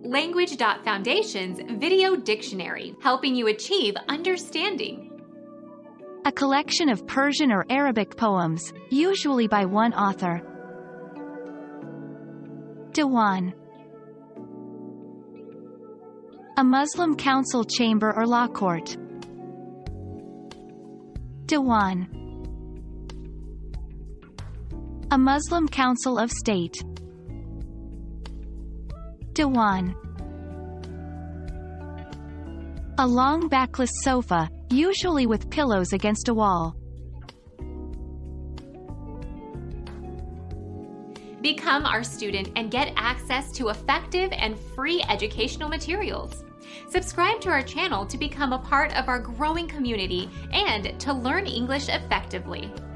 Language.Foundation's Video Dictionary, helping you achieve understanding. A collection of Persian or Arabic poems, usually by one author. Divan. A Muslim council chamber or law court. Divan. A Muslim council of state. Divan. A long backless sofa, usually with pillows against a wall. Become our student and get access to effective and free educational materials. Subscribe to our channel to become a part of our growing community and to learn English effectively.